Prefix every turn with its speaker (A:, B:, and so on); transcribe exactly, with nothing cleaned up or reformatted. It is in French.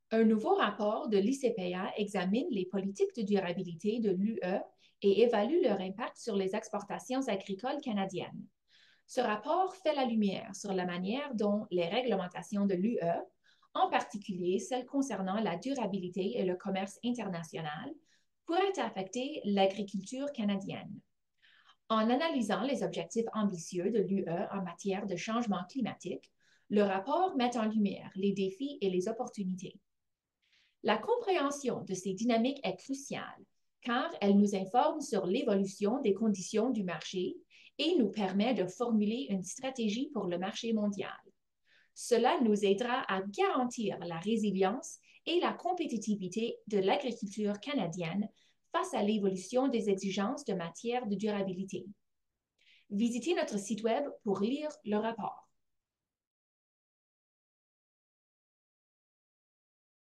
A: Un nouveau rapport de l'I C P A examine les politiques de durabilité de l'U E et évalue leur impact sur les exportations agricoles canadiennes. Ce rapport fait la lumière sur la manière dont les réglementations de l'U E, en particulier celles concernant la durabilité et le commerce international, pourraient affecter l'agriculture canadienne. En analysant les objectifs ambitieux de l'U E en matière de changement climatique, le rapport met en lumière les défis et les opportunités. La compréhension de ces dynamiques est cruciale car elle nous informe sur l'évolution des conditions du marché et nous permet de formuler une stratégie pour le marché mondial. Cela nous aidera à garantir la résilience et la compétitivité de l'agriculture canadienne face à l'évolution des exigences de matière de durabilité. Visitez notre site Web pour lire le rapport.